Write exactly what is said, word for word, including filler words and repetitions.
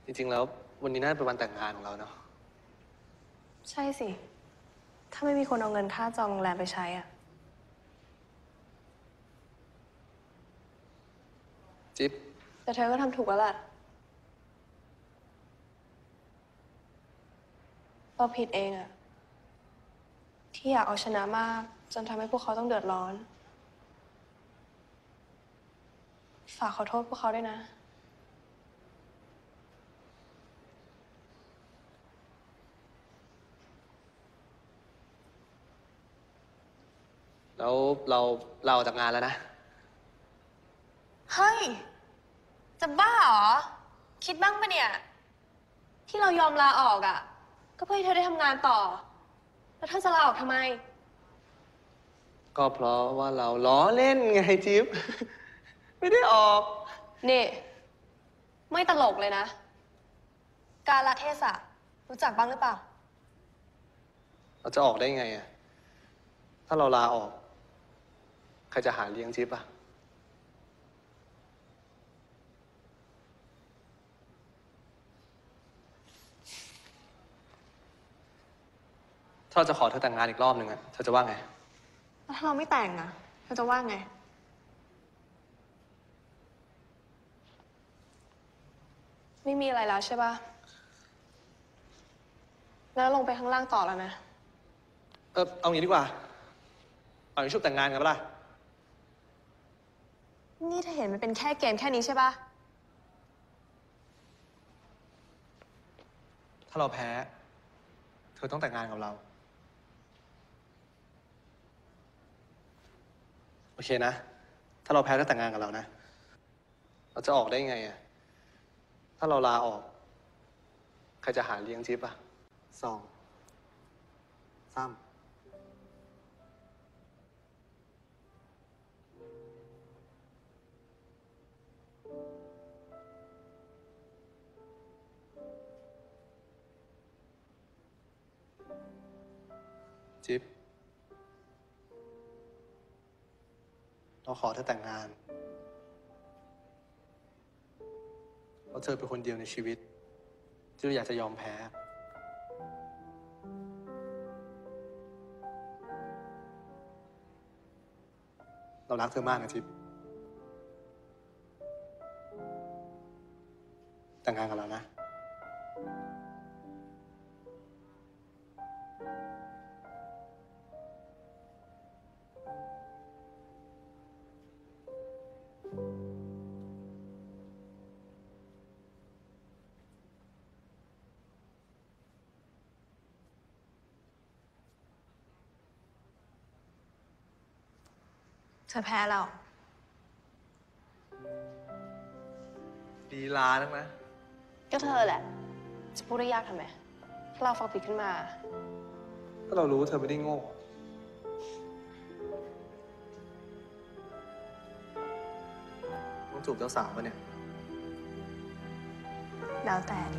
จริงๆแล้ววันนี้น่าจะเป็นวันแต่งงานของเราเนาะใช่สิถ้าไม่มีคนเอาเงินค่าจองโรงแรมไปใช้อะจิ๊บแต่เธอก็ทำถูกแล้วแหละเราผิดเองอะที่อยากเอาชนะมากจนทำให้พวกเขาต้องเดือดร้อนฝากขอโทษพวกเขาด้วยนะแล้วเราเราออกจากงานแล้วนะเฮ้ยจะบ้าเหรอคิดบ้างปะเนี่ยที่เรายอมลาออกอะก็เพื่อให้เธอได้ทำงานต่อแล้วเธอจะลาออกทำไมก็เพราะว่าเราล้อเล่นไงจิ๊บ ไม่ได้ออกนี่ไม่ตลกเลยนะกาลเทศะรู้จักบ้างหรือเปล่าเราจะออกได้ไงอะถ้าเราลาออกใครจะหาเลี้ยงจิ๊บอะถ้าเราจะขอเธอแต่งงานอีกรอบหนึ่งอะเธอจะว่าไงแล้วถ้าเราไม่แต่งอะเธอจะว่าไงไม่มีอะไรแล้วใช่ปะแล้วลงไปข้างล่างต่อแล้วนะเออเอางี้ดีกว่าเอาชุบแต่งงานกันปะล่ะนี่เธอเห็นมันเป็นแค่เกมแค่นี้ใช่ปะถ้าเราแพ้เธอต้องแต่งงานกับเราโอเคนะถ้าเราแพ้ต้องแต่งงานกับเรานะเราจะออกได้ไงอะถ้าเราลาออกใครจะหาเลี้ยงจิ๊บอะสองสามจิ๊บเราขอเธอแต่งงานเพราะเธอเป็นคนเดียวในชีวิตที่เราอยากจะยอมแพ้เรารักเธอมากนะจิ๊บแต่งงานกับเรานะเธอแพ้แล้วลีลาทั้งนะก็เธอแหละจะพูดได้ยากทำไมถ้าเราฟังผิดขึ้นมาถ้าเรารู้ว่าเธอไม่ได้โง่ต้องจูบเจ้าสาวปะเนี่ยแล้วแต่ดิ